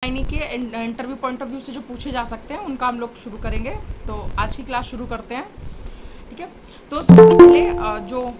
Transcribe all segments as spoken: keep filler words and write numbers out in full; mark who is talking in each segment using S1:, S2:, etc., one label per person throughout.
S1: Gynae के interview point of view से जो पूछे जा सकते हैं उनका हम लोग शुरू करेंगे। तो आज की क्लास शुरू करते हैं, ठीक है। तो सबसे पहले जो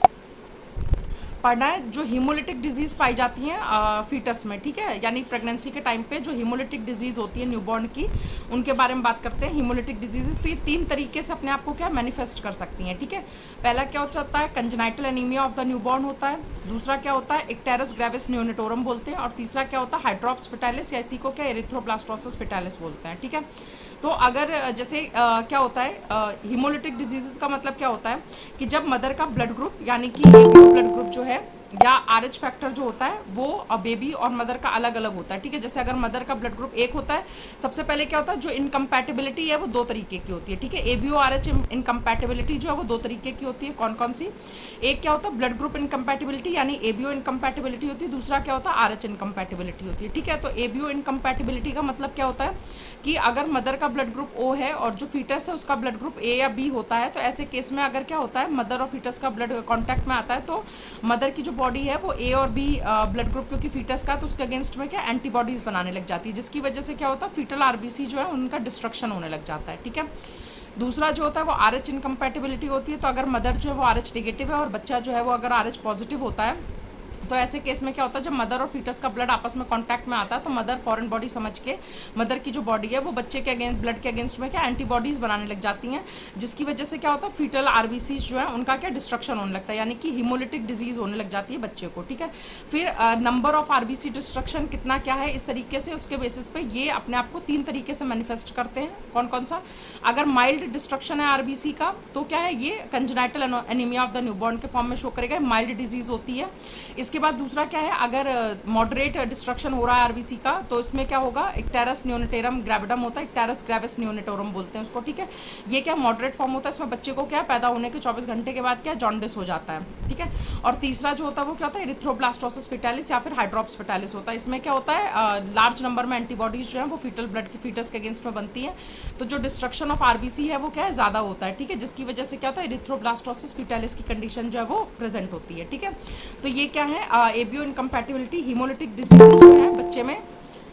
S1: पढ़ना है, जो हीमोलिटिक डिजीज़ पाई जाती हैं फीटस में, ठीक है, यानी प्रेगनेंसी के टाइम पे जो हीमोलिटिक डिजीज़ होती है न्यूबॉर्न की, उनके बारे में बात करते हैं। हीमोलिटिक डिजीजेस तो ये तीन तरीके से अपने आप को क्या मैनिफेस्ट कर सकती हैं, ठीक है। पहला क्या होता है, congenital anaemia of the newborn होता है। दूसरा क्या होता है, इक्टेरस ग्रेविस नियोनेटोरम बोलते हैं। और तीसरा क्या होता है, हाइड्रोप्स फिटालिस, या इसी को क्या एरिथ्रोब्लास्टोसिस फिटालिस बोलते हैं, ठीक है। तो अगर जैसे आ, क्या होता है हीमोलिटिक डिजीजेस का मतलब क्या होता है कि जब मदर का ब्लड ग्रुप यानी कि एबीओ ब्लड ग्रुप जो है या आरएच फैक्टर जो होता है वो बेबी और मदर का अलग अलग होता है, ठीक है। जैसे अगर मदर का ब्लड ग्रुप एक होता है, सबसे पहले क्या होता है, जो इनकम्पैटिबिलिटी है वो दो तरीके की होती है, ठीक है। एबीओ आरएच इनकम्पैटिबिलिटी जो है वो दो तरीके की होती है। कौन कौन सी? एक क्या होता है ब्लड ग्रुप इनकम्पैटिबिलिटी यानी एबीओ इनकम्पैटिबिलिटी होती है। दूसरा क्या होता है, आरएच इनकम्पैटिबिलिटी होती है, ठीक है। तो एबीओ इनकम्पैटिबिलिटी का मतलब क्या होता है कि अगर मदर का ब्लड ग्रुप ओ है और जो फीटस है उसका ब्लड ग्रुप ए या बी होता है, तो ऐसे केस में अगर क्या होता है मदर और फीटस का ब्लड कांटेक्ट में आता है तो मदर की जो बॉडी है वो ए और बी ब्लड ग्रुप क्योंकि फीटस का, तो उसके अगेंस्ट में क्या एंटीबॉडीज बनाने लग जाती है, जिसकी वजह से क्या होता है फीटल आरबीसी जो है उनका डिस्ट्रक्शन होने लग जाता है, ठीक है। दूसरा जो होता है वो आरएच इनकम्पैटिबिलिटी होती है। तो अगर मदर जो है वो आरएच नेगेटिव है और बच्चा जो है वो अगर आरएच पॉजिटिव होता है, तो ऐसे केस में क्या होता है जब मदर और फीटस का ब्लड आपस में कांटेक्ट में आता है तो मदर फॉरेन बॉडी समझ के मदर की जो बॉडी है वो बच्चे के अगेंस्ट ब्लड के अगेंस्ट में क्या एंटीबॉडीज बनाने लग जाती हैं, जिसकी वजह से क्या होता है फीटल आरबीसी जो है उनका क्या डिस्ट्रक्शन होने लगता है, यानी कि हीमोलिटिक डिजीज होने लग जाती है बच्चे को, ठीक है। फिर नंबर ऑफ आरबीसी डिस्ट्रक्शन कितना क्या है, इस तरीके से उसके बेसिस पे ये अपने आप को तीन तरीके से मैनिफेस्ट करते हैं। कौन कौन सा? अगर माइल्ड डिस्ट्रक्शन है आरबीसी का तो क्या है ये congenital anaemia of the newborn के फॉर्म में शो करेगा, माइल्ड डिजीज होती है। इसके बाद दूसरा क्या है, अगर मॉडरेट डिस्ट्रक्शन हो रहा है आरबीसी का तो इसमें क्या होगा, इक्टेरस नियोनेटोरम ग्रेविडम होता है, इक्टेरस ग्रेविस नियोनेटोरम बोलते हैं उसको, ठीक है। ये क्या मॉडरेट फॉर्म होता है, इसमें बच्चे को क्या पैदा होने के चौबीस घंटे के बाद क्या जॉन्डिस हो जाता है, ठीक है। और तीसरा जो होता है वो क्या होता है, एरिथ्रोब्लास्टोसिस फिटालिस या फिर हाइड्रोप्स फिटालिस होता है। इसमें क्या होता है लार्ज नंबर में एंटीबॉडीज जो है वो फीटल ब्लड के फीटस के अगेंस्ट में बनती है, तो जो डिस्ट्रक्शन ऑफ आरबीसी है वो क्या है ज़्यादा होता है, ठीक है, जिसकी वजह से क्या होता है एरिथ्रोब्लास्टोसिस फिटालिस की कंडीशन जो है वो प्रेजेंट होती है, ठीक है। तो ये क्या है एबीओ इनकम्पैटिबिलिटी हीमोलिटिक डिजीज जो है बच्चे में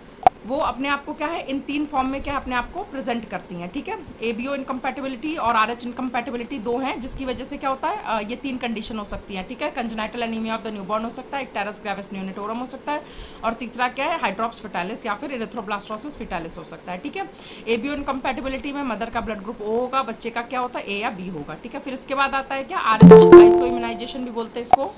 S1: वो अपने आप को क्या है इन तीन फॉर्म में क्या अपने आप को प्रेजेंट करती हैं, ठीक है। एबीओ इनकम्पैटिबिलिटी और आरएच इनकम्पैटिबिलिटी दो हैं, जिसकी वजह से क्या होता है आ, ये तीन कंडीशन हो सकती हैं, ठीक है। Congenital anaemia of the newborn हो सकता है, इक्टेरस ग्रेविस नियोनेटोरम हो सकता है, और तीसरा क्या है हाइड्रोप्स फिटालिस या फिर एरिथ्रोब्लास्टोसिस फिटालिस हो सकता है, ठीक है। एबीओ इनकम्पैटिबिलिटी में मदर का ब्लड ग्रुप ओ होगा, बच्चे का क्या होता है ए या बी होगा, ठीक है। फिर इसके बाद आता है क्या आरएच आइसो इम्यूनाइजेशन भी बोलते हैं इसको।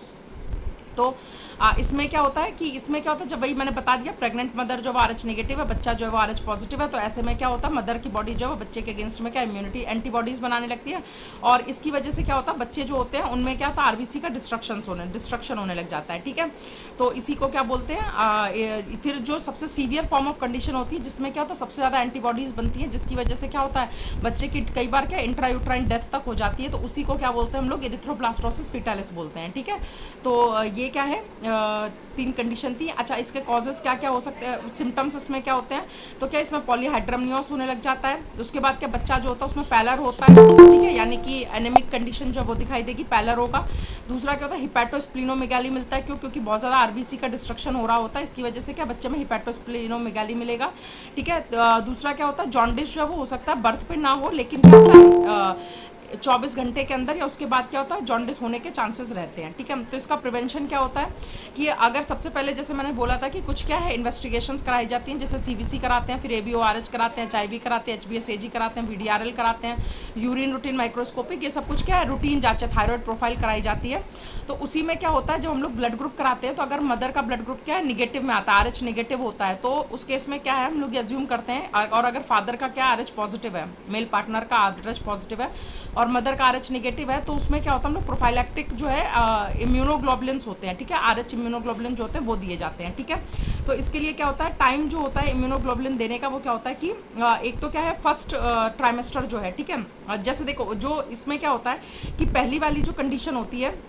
S1: तो आ, इसमें क्या होता है कि इसमें क्या होता है जब वही मैंने बता दिया प्रेग्नेंट मदर जो वो आरएच नेगेटिव है, बच्चा जो है वो आरएच पॉजिटिव है, तो ऐसे में क्या होता है मदर की बॉडी जो है वो बच्चे के अगेंस्ट में क्या इम्यूनिटी एंटीबॉडीज बनाने लगती है, और इसकी वजह से क्या होता है बच्चे जो होते हैं उनमें क्या होता है आरबीसी का डिस्ट्रक्शन होने डिस्ट्रक्शन होने लग जाता है, ठीक है। तो इसी को क्या बोलते हैं आ, ए, फिर जो सबसे सीवियर फॉर्म ऑफ कंडीशन होती है जिसमें क्या होता है सबसे ज़्यादा एंटीबॉडीज बनती है, जिसकी वजह से क्या होता है बच्चे की कई बार क्या इंट्रायूट्राइन डेथ तक हो जाती है, तो उसी को क्या बोलते हैं हम लोग एरिथ्रोब्लास्टोसिस फिटालिस बोलते हैं, ठीक है। तो ये क्या है तीन कंडीशन थी। अच्छा, इसके कॉजेस क्या क्या हो सकते हैं, सिम्टम्स इसमें क्या होते हैं, तो क्या इसमें पॉलीहाइड्रमनियोस होने लग जाता है, उसके बाद क्या बच्चा जो होता है उसमें पैलर होता है, ठीक है, यानी कि एनेमिक कंडीशन जो वो दिखाई देगी, पैलर होगा। दूसरा क्या होता है हिपैटोस्प्लीनोमेगाली मिलता है, क्यों क्योंकि बहुत ज़्यादा आरबीसी का डिस्ट्रक्शन हो रहा होता है, इसकी वजह से क्या बच्चे में हिपैटोस्प्लीनोमेगाली मिलेगा, ठीक है। दूसरा क्या होता है जॉन्डिस जो है वो हो सकता है बर्थ पे ना हो, लेकिन क्या होता है चौबीस घंटे के अंदर या उसके बाद क्या होता है जॉन्डिस होने के चांसेस रहते हैं, ठीक है। तो इसका प्रिवेंशन क्या होता है कि अगर सबसे पहले जैसे मैंने बोला था कि कुछ क्या है इन्वेस्टिगेशंस कराई जाती हैं, जैसे सीबीसी कराते हैं, फिर एबीओआरएच कराते हैं, एचआईवी कराते हैं, एचबीएसएजी कराते हैं, वीडीआरएल कराते हैं, यूरिन रूटीन माइक्रोस्कोपिक, ये सब कुछ क्या है रूटीन जांच है, थायराइड प्रोफाइल कराई जाती है। तो उसी में क्या होता है जब हम लोग ब्लड ग्रुप कराते हैं तो अगर मदर का ब्लड ग्रुप क्या है निगेटिव में आता है, आरएच नेगेटिव होता है, तो उस केस में क्या है हम लोग एज्यूम करते हैं, और अगर फादर का क्या आरएच पॉजिटिव है, मेल पार्टनर का आरएच पॉजिटिव है और मदर का आरएच नेगेटिव है, तो उसमें क्या होता है हम लोग प्रोफाइलैक्टिक जो है इम्यूनोग्लोबुलिन्स होते हैं, ठीक है, आरएच इम्यूनोग्लोबुलिन जो होते हैं वो दिए जाते हैं, ठीक है। तो इसके लिए क्या होता है टाइम जो होता है इम्यूनोग्लोबुलिन देने का वो क्या होता है कि आ, एक तो क्या है फर्स्ट ट्राइमेस्टर जो है, ठीक है। जैसे देखो जो इसमें क्या होता है कि पहली वाली जो कंडीशन होती है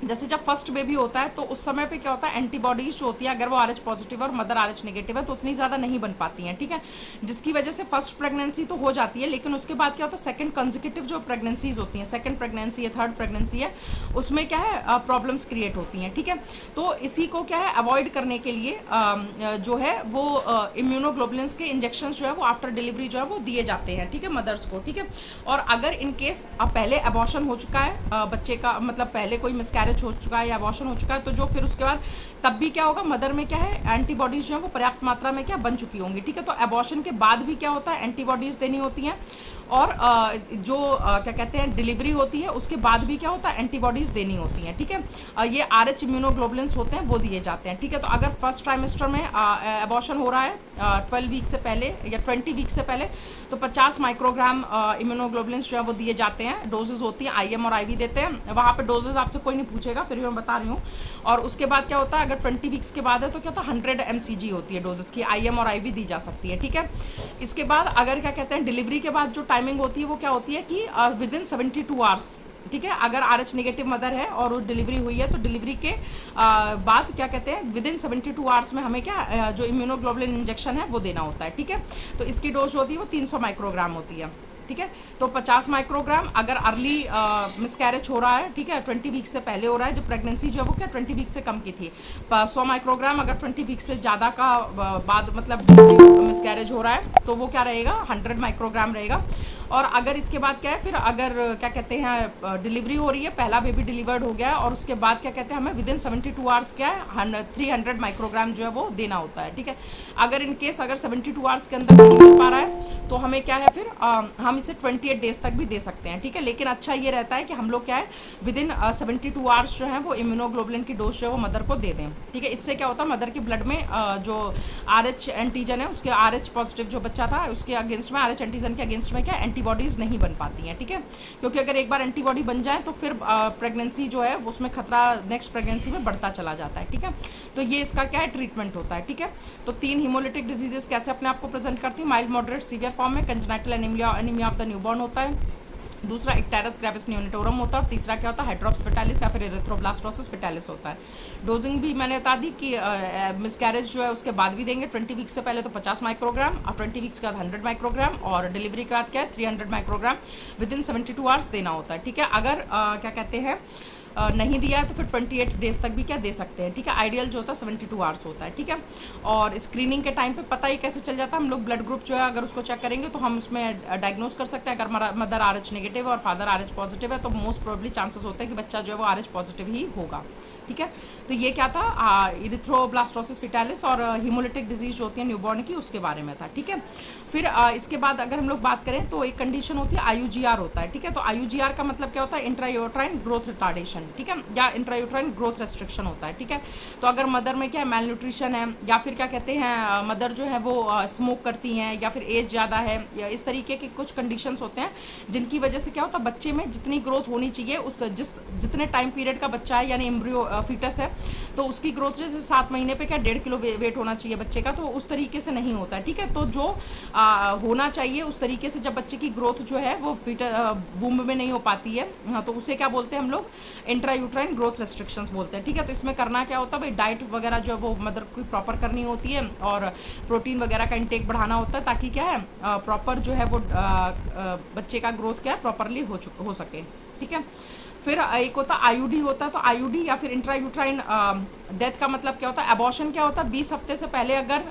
S1: जैसे जब फर्स्ट बेबी होता है तो उस समय पे क्या होता है, एंटीबॉडीज जो होती हैं अगर वो आर एच पॉजिटिव और मदर आर एच नेगेटिव है तो उतनी ज़्यादा नहीं बन पाती हैं, ठीक है, जिसकी वजह से फर्स्ट प्रेगनेंसी तो हो जाती है, लेकिन उसके बाद क्या होता है सेकंड कंसेक्यूटिव जो प्रेगनेंसीज होती हैं, सेकंड प्रेगनेंसी है, थर्ड प्रेगनेंसी है, उसमें क्या है प्रॉब्लम्स क्रिएट होती हैं, ठीक है। तो इसी को क्या है अवॉइड करने के लिए आ, जो है वो इम्यूनोग्लोबुलिन्स के इंजेक्शन जो है वो आफ्टर डिलीवरी जो है वो दिए जाते हैं, ठीक है, मदर्स को, ठीक है। और अगर इन केस अब पहले अबॉर्शन हो चुका है आ, बच्चे का, मतलब पहले कोई मिसकैरेज हो चुका है या अबॉर्शन हो चुका है, तो जो फिर उसके बाद तब भी क्या होगा, मदर में क्या है एंटीबॉडीज जो है वो पर्याप्त मात्रा में क्या बन चुकी होंगी, ठीक है। तो अबॉर्शन के बाद भी क्या होता है एंटीबॉडीज देनी होती हैं, और जो क्या कहते हैं डिलीवरी होती है उसके बाद भी क्या होता है एंटीबॉडीज देनी होती हैं, ठीक है। ये आर एच इम्यूनोग्लोबुलिन्स होते हैं वो दिए जाते हैं, ठीक है। तो अगर फर्स्ट ट्राइमेस्टर में अबॉर्शन हो रहा है ट्वेल्व वीक से पहले या ट्वेंटी वीक से पहले, तो पचास माइक्रोग्राम इम्यूनोग्लोबुलिन्स जो है वो दिए जाते हैं, डोजेज होती है, आईएम और आईवी देते हैं, वहाँ पे डोजेज आपसे कोई नहीं पूछेगा, फिर भी मैं बता रही हूँ। और उसके बाद क्या होता है अगर ट्वेंटी वीक्स के बाद है तो क्या होता है हंड्रेड एम सी जी होती है डोजेस की, आईएम और आईवी दी जा सकती है, ठीक है। इसके बाद अगर क्या कहते हैं डिलीवरी के बाद जो टाइमिंग होती है वो क्या होती है कि within seventy two hours, ठीक है। अगर आर एच नेगेटिव मदर है और वो डिलीवरी हुई है तो डिलीवरी के आ, बाद क्या कहते हैं within seventy two hours में हमें क्या आ, जो इम्यूनोग्लोबुलिन इंजेक्शन है वो देना होता है, ठीक है। तो इसकी डोज होती है वो तीन सौ माइक्रोग्राम होती है, ठीक है। तो पचास माइक्रोग्राम अगर अर्ली मिसकैरेज हो रहा है, ठीक है, ट्वेंटी वीक से पहले हो रहा है, जब प्रेगनेंसी जो है वो क्या ट्वेंटी वीक से कम की थी, सौ माइक्रोग्राम अगर ट्वेंटी वीक से ज़्यादा का बाद मतलब मिसकैरेज हो रहा है तो वो क्या रहेगा हंड्रेड माइक्रोग्राम रहेगा। और अगर इसके बाद क्या है फिर अगर क्या कहते हैं डिलीवरी हो रही है, पहला बेबी डिलीवर्ड हो गया और उसके बाद क्या कहते हैं हमें within seventy two hours क्या है थ्री हंड्रेड माइक्रोग्राम जो है वो देना होता है, ठीक है। अगर इन केस अगर सेवेंटी टू आवर्स के अंदर नहीं मिल पा रहा है तो हमें क्या है फिर आ, हम इसे ट्वेंटी एट डेज तक भी दे सकते हैं, ठीक है। लेकिन अच्छा ये रहता है कि हम लोग क्या है within seventy two hours जो है वो इम्यूनोग्लोबुलिन की डोज जो है वो मदर को दे दें, ठीक है। इससे क्या होता है मदर के ब्लड में आ, जो आर एच एंटीजन है उसके आर एच पॉजिटिव जो बच्चा था उसके अगेंस्ट में आर एच एंटीजन के अगेंस्ट में क्या एंटीबॉडीज नहीं बन पाती हैं, ठीक है। क्योंकि अगर एक बार एंटीबॉडी बन जाए तो फिर प्रेगनेंसी जो है उसमें खतरा नेक्स्ट प्रेगनेंसी में बढ़ता चला जाता है, ठीक है। तो ये इसका क्या है ट्रीटमेंट होता है, ठीक है। तो तीन हिमोलिटिक डिजीजेस कैसे अपने आप को प्रेजेंट करती है, माइल्ड मॉडरेट सीवियर फॉर्म में congenital anaemia anaemia of the newborn होता है, दूसरा इक्टेरस ग्रेविस नियोनेटोरम होता है और तीसरा क्या होता है हाइड्रोप्स फेटालिस या फिर एरिथ्रोब्लास्टोसिस फेटालिस होता है। डोजिंग भी मैंने बता दी कि मिसकैरेज जो है उसके बाद भी देंगे, ट्वेंटी वीक्स से पहले तो पचास माइक्रोग्राम और ट्वेंटी वीक्स के बाद हंड्रेड माइक्रोग्राम और डिलीवरी के बाद क्या है three hundred microgram within seventy two hours देना होता है, ठीक है। अगर आ, क्या कहते हैं नहीं दिया है तो फिर अट्ठाईस डेज तक भी क्या दे सकते हैं, ठीक है। आइडियल जो होता है बहत्तर आवर्स होता है, ठीक है। और स्क्रीनिंग के टाइम पे पता ही कैसे चल जाता है, हम लोग ब्लड ग्रुप जो है अगर उसको चेक करेंगे तो हम उसमें डायग्नोज कर सकते हैं। अगर मदर आर एच नेगेटिव है और फादर आर एच पॉजिटिव है तो मोस्ट प्रोबेबली चांसेस होते हैं कि बच्चा जो है वो आर एच पॉजिटिव ही होगा, ठीक है। तो ये क्या था इरिथ्रोब्लास्टोसिस फेटालिस और हीमोलिटिक डिजीज जो होती है न्यूबॉर्न की उसके बारे में था, ठीक है। फिर आ, इसके बाद अगर हम लोग बात करें तो एक कंडीशन होती है आई यू जी आर होता है, ठीक है। तो आई यू जी आर का मतलब क्या होता है इंट्रायूट्राइन ग्रोथ रिटार्डेशन, ठीक है, या इंट्रायूट्राइन ग्रोथ रेस्ट्रिक्शन होता है, ठीक है। तो अगर मदर में क्या है मेल न्यूट्रिशन है या फिर क्या कहते हैं मदर जो है वो स्मोक करती हैं या फिर एज ज़्यादा है या इस तरीके के कुछ कंडीशंस होते हैं जिनकी वजह से क्या होता है बच्चे में जितनी ग्रोथ होनी चाहिए उस जिस जितने टाइम पीरियड का बच्चा है यानी एम्ब्रियो फीटस है तो उसकी ग्रोथ जैसे सात महीने पे क्या डेढ़ किलो वे, वेट होना चाहिए बच्चे का, तो उस तरीके से नहीं होता है, ठीक है। तो जो आ, होना चाहिए उस तरीके से जब बच्चे की ग्रोथ जो है वो फीट वूम्ब में नहीं हो पाती है, हाँ, तो उसे क्या बोलते हैं हम लोग इंट्रायूट्राइन ग्रोथ रेस्ट्रिक्शंस बोलते हैं, ठीक है। तो इसमें करना क्या होता है भाई डाइट वगैरह जो वो मदर को प्रॉपर करनी होती है और प्रोटीन वगैरह का इंटेक बढ़ाना होता है ताकि क्या है प्रॉपर जो है वो आ, आ, बच्चे का ग्रोथ क्या है प्रॉपरली हो चुका हो सके, ठीक है। फिर एक होता है आईयूडी होता है, तो आईयूडी या फिर इंट्रायूट्राइन डेथ का मतलब क्या होता है अबॉर्शन क्या होता है बीस हफ्ते से पहले अगर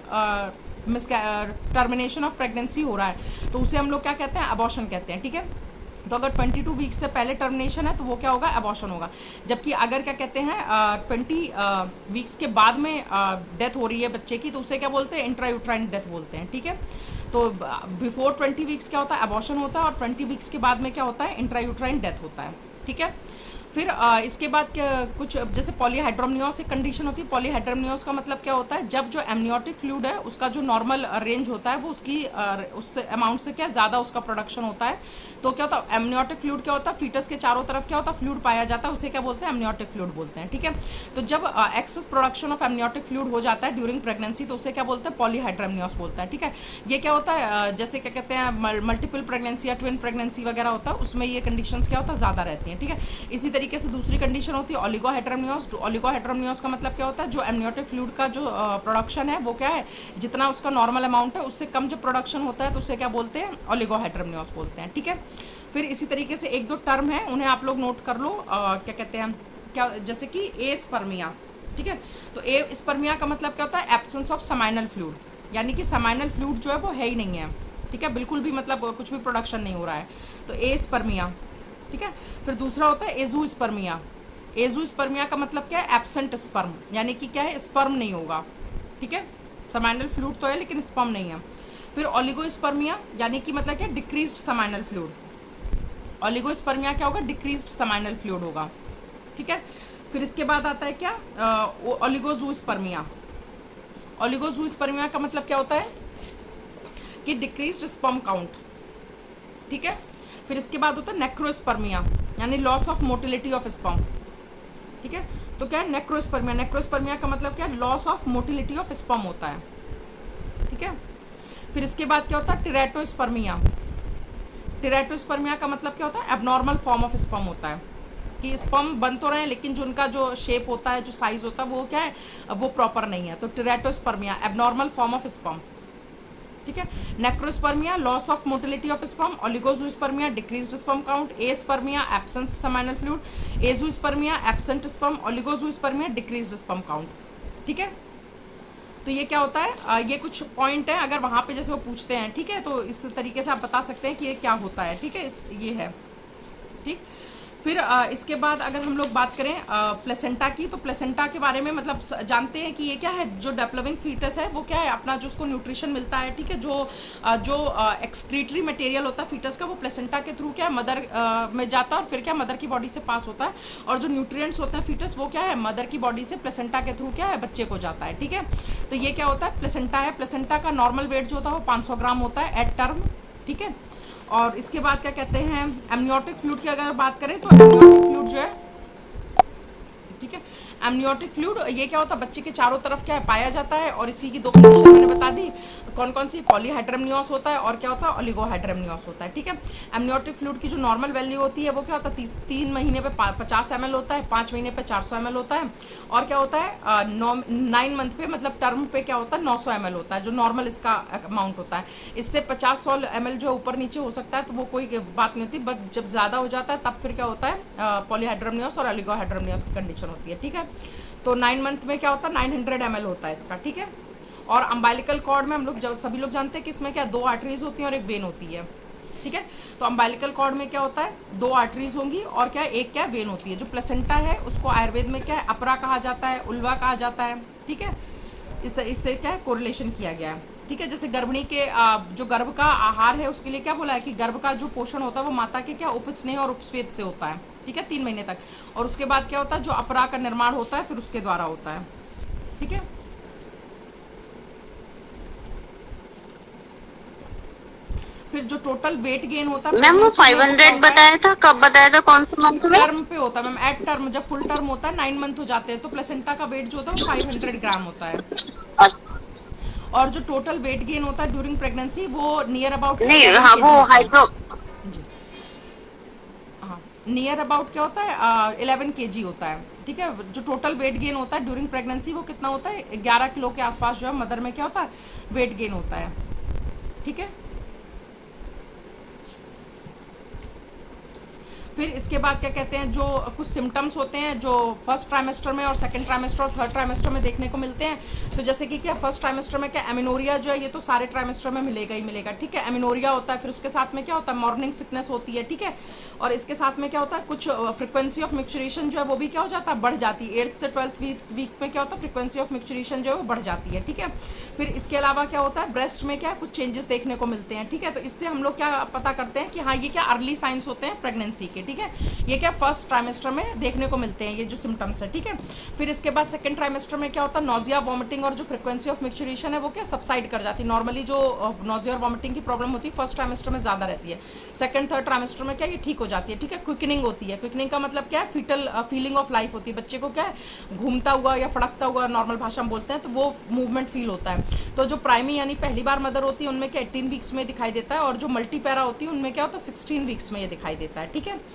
S1: मिस टर्मिनेशन ऑफ प्रेगनेंसी हो रहा है तो उसे हम लोग क्या कहते हैं अबॉर्शन कहते हैं, ठीक है। तो अगर बाईस वीक्स से पहले टर्मिनेशन है तो वो क्या होगा अबॉर्शन होगा, जबकि अगर क्या कहते हैं ट्वेंटी वीक्स के बाद में डेथ हो रही है बच्चे की तो उसे क्या बोलते हैं इंट्रायूट्राइन डेथ बोलते हैं, ठीक है। तो बिफोर ट्वेंटी वीक्स क्या होता है अबॉर्शन होता है और ट्वेंटी वीक्स के बाद में क्या होता है इंट्रायूट्राइन डेथ होता है, ठीक है। फिर आ, इसके बाद क्या कुछ जैसे पॉलीहाइड्रोमनियोस एक कंडीशन होती है। पॉलीहाइड्रोमनियोस का मतलब क्या होता है जब जो एमनियोटिक फ्लूइड है उसका जो नॉर्मल रेंज होता है वो उसकी उस अमाउंट से क्या ज़्यादा उसका प्रोडक्शन होता है, तो क्या होता है एमनियोटिक फ्लूइड क्या होता है फीटस के चारों तरफ क्या होता है फ्लूइड पाया जाता है, उसे क्या बोलते हैं एमनियोटिक फ्लूइड बोलते हैं, ठीक है। तो जब excess production of amniotic fluid हो जाता है ड्यूरिंग प्रेगनेंसी तो उसे क्या बोलते हैं पॉलीहाइड्रोमनियोस बोलता है, ठीक है। ये क्या होता है जैसे क्या कहते हैं मल्टीपल प्रेगनेंसी या ट्विन प्रेगनेंसी वगैरह होता है उसमें ये कंडीशंस क्या होता है ज़्यादा रहती हैं, ठीक है। इसी तरीके से दूसरी कंडीशन होती है ओलिगोहेटेरोनियोस। ओलिगोहेटेरोनियोस का मतलब क्या होता है, जो एमनियोटिक फ्लूइड का जो प्रोडक्शन है वो क्या है, जितना उसका नॉर्मल अमाउंट है उससे कम जब प्रोडक्शन होता है तो उससे क्या बोलते हैं, ओलिगोहेटेरोनियोस बोलते हैं। ठीक है, फिर इसी तरीके से एक दो टर्म है उन्हें आप लोग नोट कर लो। आ, क्या कहते हैं, क्या, जैसे कि ए स्पर्मिया। ठीक है, तो ए स्पर्मिया का मतलब क्या होता है, एब्सेंस ऑफ समाइनल फ्लूइड, यानी कि समाइनल फ्लूइड जो है वो है ही नहीं है। ठीक है, बिल्कुल भी मतलब कुछ भी प्रोडक्शन नहीं हो रहा है, तो ए स्पर्मिया। ठीक है, फिर दूसरा होता है एजू स्पर्मिया। एजू स्पर्मिया का मतलब क्या है, एब्सेंट स्पर्म, यानी कि क्या है, स्पर्म नहीं होगा। ठीक है, समाइनल फ्लूइड तो है लेकिन स्पर्म नहीं है। फिर ओलिगोस्पर्मिया, यानी कि मतलब क्या, डिक्रीज्ड समाइनल फ्लूइड। ओलिगोस्पर्मिया क्या होगा, डिक्रीज्ड समाइनल फ्लूइड होगा। ठीक है, फिर इसके बाद आता है क्या, ओलिगोजूस्पर्मिया। ओलिगोजूस्पर्मिया का मतलब क्या होता है कि डिक्रीज्ड स्पर्म काउंट। ठीक है, फिर इसके बाद होता है नेक्रोस्पर्मिया, यानी loss of motility of sperm. ठीक है, तो क्या है नेक्रोस्पर्मिया, नेक्रोस्पर्मिया का मतलब क्या है, loss of motility of sperm होता है। ठीक है, फिर इसके बाद क्या होता है टेरेटोस्पर्मिया। टेरेटोस्पर्मिया का मतलब क्या होता है, एबनॉर्मल फॉर्म ऑफ स्पर्म होता है, कि स्पर्म बन तो रहे हैं लेकिन जो उनका जो शेप होता है, जो साइज होता है वो क्या है, वो प्रॉपर नहीं है, तो teratospermia, abnormal form of sperm. ठीक है, necrospermia, loss of motility of sperm. Oligozoospermia, decreased sperm count. Aspermia, absence seminal fluid. Azoospermia, absent sperm. Oligozoospermia, decreased sperm count. ठीक है, तो ये क्या होता है, आ, ये कुछ पॉइंट है, अगर वहाँ पे जैसे वो पूछते हैं, ठीक है, तो इस तरीके से आप बता सकते हैं कि ये क्या होता है। ठीक है, ये है। ठीक, फिर आ, इसके बाद अगर हम लोग बात करें प्लेसेंटा की, तो प्लेसेंटा के बारे में मतलब जानते हैं कि ये क्या है, जो डेवलपिंग फीटस है वो क्या है, अपना जो उसको न्यूट्रिशन मिलता है। ठीक है, जो आ, जो एक्सक्रीटरी मटेरियल होता है फीटस का, वो प्लेसेंटा के थ्रू क्या है, मदर आ, में जाता है और फिर क्या मदर की बॉडी से पास होता है, और जो न्यूट्रिएंट्स होते हैं फीटस, वो क्या है, मदर की बॉडी से प्लेसेंटा के थ्रू क्या है, बच्चे को जाता है। ठीक है, तो ये क्या होता है, प्लेसेंटा है। प्लेसेंटा का नॉर्मल वेट जो होता है वो पाँच सौ ग्राम होता है एट टर्म। ठीक है, और इसके बाद क्या कहते हैं, एमनियोटिक फ्लूइड की अगर बात करें तो एमनियोटिक फ्लूइड जो है, ठीक है, एमनियोटिक फ्लूइड ये क्या होता है, बच्चे के चारों तरफ क्या है, पाया जाता है, और इसी की दो कंडीशन मैंने बता दी, कौन कौन सी, पॉलीहाइड्रमनियोस होता है और क्या होता है, ओलिगोहाइड्रमनियोस होता है। ठीक है, एमनियोटिक फ्लूइड की जो नॉर्मल वैल्यू होती है वो क्या होता है, तीस तीन महीने पे पचास एम एल होता है, पाँच महीने पे चार सौ एम एल होता है, और क्या होता है नौ नाइन मंथ पे मतलब टर्म पे क्या होता है, नौ सौ एम एल होता है, जो नॉर्मल इसका अमाउंट होता है। इससे पचास सौ एम एल जो ऊपर नीचे हो सकता है तो वो कोई बात नहीं होती, बट जब ज़्यादा हो जाता है तब फिर क्या होता है, पॉलीहाइड्रमनियोस और ओलिगोहाइड्रमनियोस की कंडीशन होती है। ठीक है, तो नाइन मंथ में क्या होता है, नाइन हंड्रेड एम एल होता है इसका। ठीक है, और अम्बाइलिकल कॉर्ड में हम लोग जब सभी लोग जानते हैं कि इसमें क्या, दो आर्टरीज होती हैं और एक वेन होती है। ठीक है, तो अम्बाइलिकल कॉर्ड में क्या होता है, दो आर्टरीज होंगी और क्या एक क्या वेन होती है। जो प्लेसेंटा है उसको आयुर्वेद में क्या है, अपरा कहा जाता है, उल्वा कहा जाता है। ठीक है, इस इससे क्या है, कोरिलेशन किया गया है। ठीक है, जैसे गर्भिणी के जो गर्भ का आहार है उसके लिए क्या बोला है कि गर्भ का जो पोषण होता है वो माता के क्या उपस्नेह और उपस्वेद से होता है। ठीक है, तीन महीने तक, और उसके बाद क्या होता है, जो अपरा का निर्माण होता है फिर उसके द्वारा होता है। ठीक है, फिर जो टोटल वेट गेन होता है
S2: मैम, वो फाइव हंड्रेड बताया था, कब बताया था, कौन सा मंथ में?
S1: टर्म पे होता है मैम, एट टर्म, जब फुल टर्म होता है नाइन मंथ हो जाते हैं तो प्लेसेंटा का वेट जो होता है वो फाइव हंड्रेड ग्राम होता है, और जो टोटल वेट गेन होता है ड्यूरिंग प्रेगनेंसी वो नियर अबाउट
S2: नहीं, हाँ वो हाइड्रो
S1: हाँ नियर अबाउट क्या होता है, इलेवन के जी होता है। ठीक है, जो टोटल वेट गेन होता है ड्यूरिंग प्रेगनेंसी वो कितना होता है, ग्यारह किलो के आसपास जो है मदर में क्या होता है, वेट गेन होता है। ठीक है, फिर इसके बाद क्या कहते हैं, जो कुछ सिम्टम्स होते हैं जो फर्स्ट ट्राइमेस्टर में और सेकंड ट्राइमेस्टर और थर्ड ट्राइमेस्टर में देखने को मिलते हैं। तो जैसे कि क्या फर्स्ट ट्राइमेस्टर में क्या एमिनोरिया जो है ये तो सारे ट्राइमेस्टर में मिलेगा ही मिलेगा। ठीक है, एमिनोरिया होता है, फिर उसके साथ में क्या होता है, मॉर्निंग सिकनेस होती है। ठीक है, और इसके साथ में क्या होता है, कुछ फ्रिक्वेंसी ऑफ मिक्चुरेशन जो है वो भी क्या हो जाता है, बढ़ जाती है। एट्थ से ट्वेल्थ वीक वीक में क्या होता है, फ्रिक्वेंसी ऑफ मिक्चुरेशन जो है वो बढ़ जाती है। ठीक है, फिर इसके अलावा क्या होता है, ब्रेस्ट में क्या कुछ चेंजेस देखने को मिलते हैं। ठीक है, तो इससे हम लोग क्या पता करते हैं कि हाँ ये क्या अर्ली साइंस होते हैं प्रेगनेंसी के। ठीक है, ये क्या फर्स्ट ट्राइमेस्टर में देखने को मिलते हैं ये जो सिम्टम्स है। ठीक है, फिर इसके बाद सेकंड ट्राइमेस्टर में क्या होता है, नोजिया, वॉमिटिंग और जो फ्रिक्वेंसी ऑफ मिक्चुरेशन है वो क्या सबसाइड कर जाती है। नॉर्मली जो नोजिया और वॉमिटिंग की प्रॉब्लम होती है फर्स्ट ट्राइमेस्टर में ज़्यादा रहती है, सेकंड थर्ड ट्राइमेस्टर में क्या ये ठीक हो जाती है। ठीक है, क्विकनिंग होती है, क्विकनिंग का मतलब क्या है, फीटल फीलिंग ऑफ लाइफ होती है, बच्चे को क्या है घूमता हुआ या फड़कता हुआ नॉर्मल भाषा में बोलते हैं तो वो मूवमेंट फील होता है। तो जो प्राइमी यानी पहली बार मदर होती है उनमें क्या एटीन वीक्स में दिखाई देता है, और जो मल्टीपैरा होती है उनमें क्या होता है सिक्सटीन वीक्स में ये दिखाई देता है। ठीक है,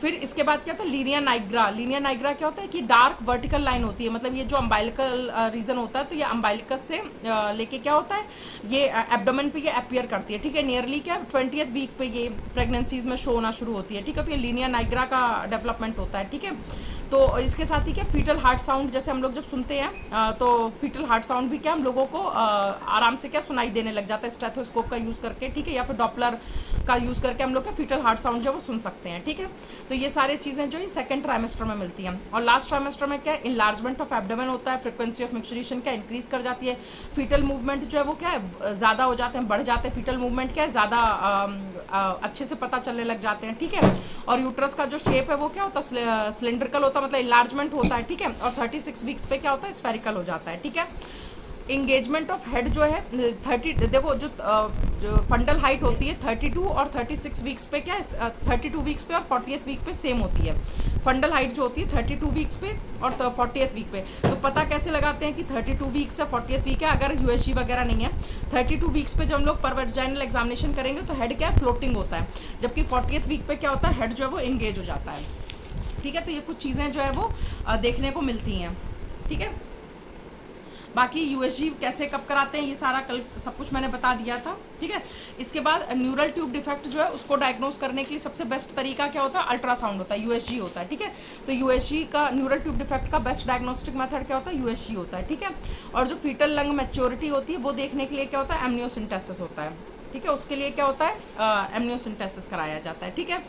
S1: फिर इसके बाद क्या होता है लीनिया नाइग्रा। लीनिया नाइग्रा क्या होता है कि डार्क वर्टिकल लाइन होती है, मतलब ये जो अम्बाइलिकल रीजन होता है तो ये अम्बाइलिकस से लेके क्या होता है ये एब्डोमेन पे ये अपीयर करती है, ठीक है। नियरली क्या ट्वेंटियथ वीक पे ये प्रेगनेंसीज में शो होना शुरू होती है, ठीक है। तो ये लीनिया नाइग्रा का डेवलपमेंट होता है, ठीक है। तो इसके साथ ही क्या फीटल हार्ट साउंड जैसे हम लोग जब सुनते हैं तो फीटल हार्ट साउंड भी क्या हम लोगों को आराम से क्या सुनाई देने लग जाता है स्टेथोस्कोप का यूज़ करके, ठीक है, या फिर डॉपलर का यूज़ करके हम लोग क्या फीटल हार्ट साउंड जो है वो सुन सकते हैं, ठीक है। तो ये सारी चीज़ें जो है सेकंड ट्राइमेस्टर में मिलती हैं। और लास्ट ट्राइमेस्टर में क्या इनलार्जमेंट ऑफ एब्डोमेन होता है, फ्रिक्वेंसी ऑफ मिक्सचरेशन क्या इंक्रीज कर जाती है, फीटल मूवमेंट जो है वो क्या है ज़्यादा हो जाते हैं, बढ़ जाते हैं, फीटल मूवमेंट क्या है ज़्यादा अच्छे से पता चलने लग जाते हैं, ठीक है। और यूट्रस का जो शेप है वो क्या होता है सिलेंड्रिकल होता है, मतलब इनलार्जमेंट होता है, ठीक है। और थर्टी सिक्स वीक्स पे क्या होता है स्फेरिकल हो जाता है, ठीक है। इंगेजमेंट ऑफ हेड जो है थर्टी देखो जो जो फंडल हाइट होती है थर्टी टू और थर्टी सिक्स वीक्स पे क्या है थर्टी टू वीक्स पे और फोर्टियथ वीक पे सेम होती है। फंडल हाइट जो होती है थर्टी टू वीक्स पे और फोर्टियथ वीक पे। तो पता कैसे लगाते हैं कि थर्टी टू वीक्स से फोर्टियथ वीक है, अगर यूएसजी वगैरह नहीं है। थर्टी टू वीक्स पे जब हम लोग परवर्जाइनल एग्जामिनेशन करेंगे तो हेड क्या है फ्लोटिंग होता है, जबकि फोर्टियथ वीक पे क्या होता है हेड जो है वो एंगेज हो जाता है, ठीक है। तो ये कुछ चीज़ें जो है वो देखने को मिलती हैं, ठीक है। बाकी यूएसजी कैसे कब कराते हैं ये सारा कल सब कुछ मैंने बता दिया था, ठीक है। इसके बाद न्यूरल ट्यूब डिफेक्ट जो है उसको डायग्नोस करने के लिए सबसे बेस्ट तरीका क्या होता है अल्ट्रासाउंड होता है, यूएसजी होता है, ठीक है। तो यूएसजी का न्यूरल ट्यूब डिफेक्ट का बेस्ट डायग्नोस्टिक मेथड क्या होता है यूएसजी होता है, ठीक है। और जो फीटल लंग मैच्योरिटी होती है वो देखने के लिए क्या होता है एमनियोसिंटेसिस होता है, ठीक है। उसके लिए क्या होता है एमनियोसिंटेसिस कराया जाता है, ठीक है।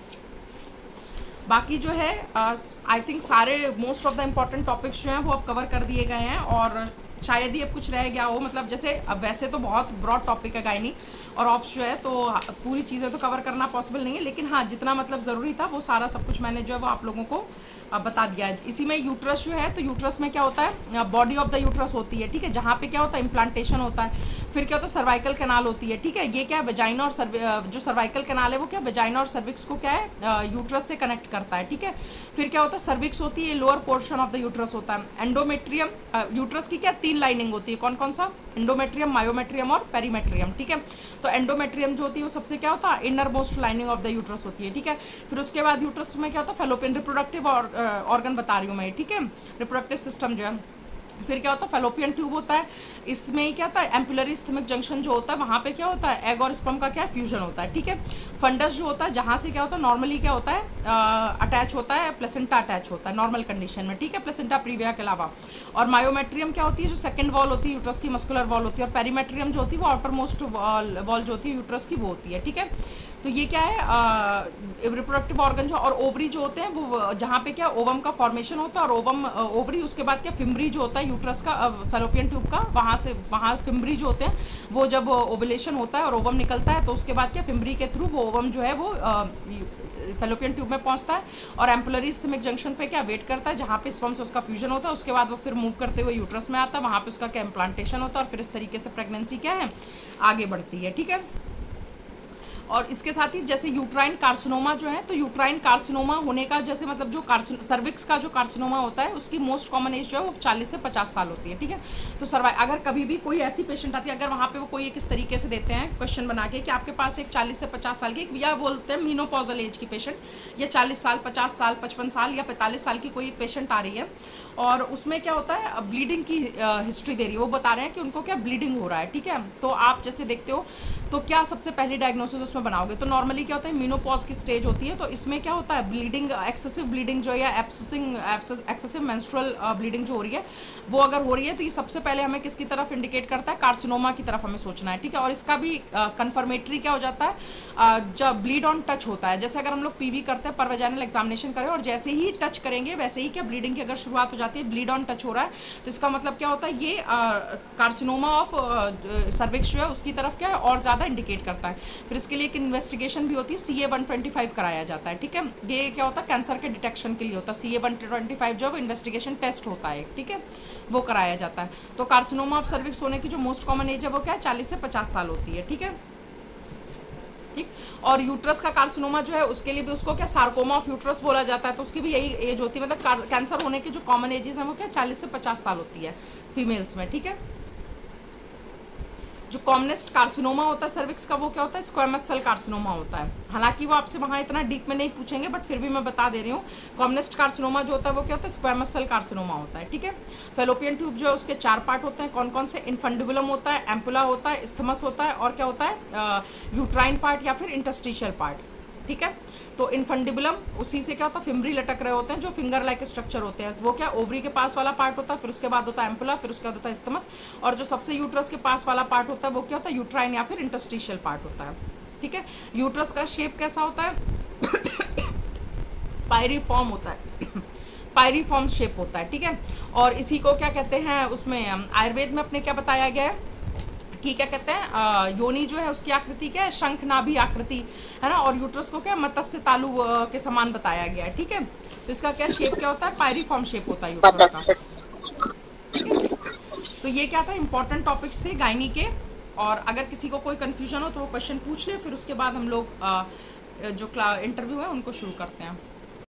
S1: बाकी जो है आई थिंक सारे most of the important topics जो हैं वो अब कवर कर दिए गए हैं, और शायद ही अब कुछ रह गया हो, मतलब जैसे अब वैसे तो बहुत ब्रॉड टॉपिक है गायनी और ऑप्स जो है तो पूरी चीज़ें तो कवर करना पॉसिबल नहीं है, लेकिन हाँ जितना मतलब ज़रूरी था वो सारा सब कुछ मैंने जो है वो आप लोगों को बता दिया है। इसी में यूट्रस जो है तो यूट्रस में क्या होता है बॉडी ऑफ द यूट्रस होती है, ठीक है, जहाँ पे क्या होता है इम्प्लांटेशन होता है। फिर क्या होता है सर्वाइकल कैनाल होती है, ठीक है। ये क्या है वेजाइना और जो सर्वाइकल कैनाल है वो क्या वेजाइना और सर्विक्स को क्या है यूट्रस से कनेक्ट करता है, ठीक है। फिर क्या होता है सर्विक्स होती है lower portion of the uterus होता है। एंडोमेट्रियम यूट्रस की क्या तीन लाइनिंग होती है, कौन कौन सा एंडोमेट्रियम मायोमेट्रियम और पेरीमेट्रियम, ठीक है। तो एंडोमेट्रियम जो होती है वो सबसे क्या होता है inner most lining of the uterus होती है, ठीक है। फिर उसके बाद यूट्रस में क्या होता है फेलोपियन रिप्रोडक्टिव और ऑर्गन बता रही हूँ मैं, ठीक है, रिप्रोडक्टिव सिस्टम जो है। फिर क्या होता है फेलोपियन ट्यूब होता है, इसमें ही क्या होता है एम्पुलरी स्थिमिक जंक्शन जो होता है वहाँ पे क्या होता है एग और स्पर्म का क्या फ्यूजन होता है, ठीक है। फंडस जो होता है जहाँ से क्या होता है नॉर्मली क्या होता है अटैच होता है प्लेसेंटा अटैच होता है नॉर्मल कंडीशन में, ठीक है, प्लेसेंटा प्रीविया के अलावा। और मायोमेट्रियम क्या होती है जो सेकंड वॉल होती है यूट्रस की मस्कुलर वॉल होती है, और पेरीमेट्रियम जो होती है वो आउटर मोस्ट वॉल जो होती है यूट्रस की वो होती है, ठीक है। तो ये क्या है रिप्रोडक्टिव ऑर्गन जो और ओवरी जो होते हैं वो जहाँ पे क्या ओवम का फॉर्मेशन होता है और ओवम ओवरी उसके बाद क्या फिम्बरी जो होता है यूट्रस का फेलोपियन ट्यूब का वहाँ से वहाँ फिम्बरी जो होते हैं वो जब ओवुलेशन होता है और ओवम निकलता है तो उसके बाद क्या फिम्बरी के थ्रू वो ओवम जो है वो फेलोपियन ट्यूब में पहुंचता है और एम्पुलरी स्थिमिक जंक्शन पे क्या वेट करता है जहाँ पे स्पर्म से उसका फ्यूजन होता है। उसके बाद वो फिर मूव करते हुए यूट्रस में आता है, वहाँ पे उसका क्या इम्प्लांटेशन होता है और फिर इस तरीके से प्रेगनेंसी क्या है आगे बढ़ती है, ठीक है। और इसके साथ ही जैसे यूट्राइन कार्सिनोमा जो है तो यूट्राइन कार्सिनोमा होने का जैसे मतलब जो कार्सिन सर्विक्स का जो कार्सिनोमा होता है उसकी मोस्ट कॉमन एज जो है वो चालीस से पचास साल होती है, ठीक है। तो सर्वाइ अगर कभी भी कोई ऐसी पेशेंट आती है अगर वहाँ पे वो कोई एक इस तरीके से देते हैं क्वेश्चन बना के कि आपके पास एक चालीस से पचास साल की या बोलते हैं मीनोपॉजल एज की पेशेंट या चालीस साल पचास साल पचपन साल या पैंतालीस साल की कोई एक पेशेंट आ रही है और उसमें क्या होता है ब्लीडिंग की हिस्ट्री दे रही है, वो बता रहे हैं कि उनको क्या ब्लीडिंग हो रहा है, ठीक है। तो आप जैसे देखते हो तो क्या सबसे पहली डायग्नोसिस उसमें बनाओगे तो नॉर्मली क्या होता है मीनोपॉज की स्टेज होती है, तो इसमें क्या होता है ब्लीडिंग एक्सेसिव ब्लीडिंग जो है या एब्सेसिंग एक्सेसिव मेंस्ट्रुअल ब्लीडिंग जो हो रही है वो अगर हो रही है तो ये सबसे पहले हमें किसकी तरफ इंडिकेट करता है कार्सिनोमा की तरफ हमें सोचना है, ठीक है। और इसका भी कन्फर्मेटरी क्या हो जाता है uh, जब ब्लीड ऑन टच होता है, जैसे अगर हम लोग पीवी करते हैं परवेजाइनल एग्जामिनेशन करें और जैसे ही टच करेंगे वैसे ही क्या ब्लीडिंग की अगर शुरुआत हो जाती है ब्लीड ऑन टच हो रहा है तो इसका मतलब क्या होता है ये कार्सिनोमा ऑफ सर्विक्स जो है उसकी तरफ क्या है और ज़्यादा इंडिकेट करता है। फिर इसके लिए एक इन्वेस्टिगेशन भी होती है C A one twenty five कराया जाता है, ठीक है। ये क्या होता है कैंसर के डिटेक्शन के लिए होता है, C A one twenty five जो है इन्वेस्टिगेशन टेस्ट होता है, ठीक है, वो कराया जाता है। तो कार्सिनोमा ऑफ सर्विक्स होने की जो मोस्ट कॉमन एज है वो क्या है चालीस से पचास साल होती है, ठीक है, ठीक। और यूट्रस का कार्सिनोमा जो है उसके लिए भी उसको क्या सार्कोमा ऑफ यूट्रस बोला जाता है, तो उसकी भी यही एज होती है, मतलब कैंसर होने की जो कॉमन एजेस हैं वो क्या चालीस से पचास साल होती है फीमेल्स में, ठीक है। जो कॉमनेस्ट कार्सिनोमा होता है सर्विक्स का वो क्या होता है, स्क्वेमस सेल कार्सिनोमा होता है। हालांकि वो आपसे वहाँ इतना डीप में नहीं पूछेंगे, बट फिर भी मैं बता दे रही हूँ, कॉमनेस्ट कार्सिनोमा जो होता है वो क्या होता है, स्क्वेमस सेल कार्सिनोमा होता है, ठीक है। फेलोपियन ट्यूब जो है उसके चार पार्ट होते हैं, कौन कौन से, इन्फंडिबुलम होता है, एम्पुला होता है, इस्थमस होता है, और क्या होता है, यूट्राइन पार्ट या फिर इंटरस्टिशियल पार्ट, ठीक है। तो इन्फंडिबुलम उसी से क्या होता है, फिम्बरी लटक रहे होते हैं, जो फिंगर लाइक स्ट्रक्चर होते हैं, वो क्या ओवरी के पास वाला पार्ट होता है, फिर उसके बाद होता है एम्पुला, फिर उसके बाद होता है इस्थमस, और जो सबसे यूट्रस के पास वाला पार्ट होता है वो क्या होता है, यूट्राइन या फिर इंटरस्टिशियल पार्ट होता है, ठीक है। यूट्रस का शेप कैसा होता है, पायरीफॉर्म होता है, पायरीफॉर्म शेप होता है, ठीक है। और इसी को क्या कहते हैं, उसमें आयुर्वेद में अपने क्या बताया गया है कि क्या कहते हैं, आ, योनि जो है उसकी आकृति क्या है, शंख नाभि आकृति है ना, और यूट्रस को क्या मत्स्य तालु के समान बताया गया है, ठीक है। तो इसका क्या शेप क्या होता है, पायरीफॉर्म शेप होता है यूट्रस का। तो ये क्या था, इंपॉर्टेंट टॉपिक्स थे गायनी के, और अगर किसी को कोई कंफ्यूजन हो तो वो क्वेश्चन पूछ ले, फिर उसके बाद हम लोग आ, जो इंटरव्यू है उनको शुरू करते हैं।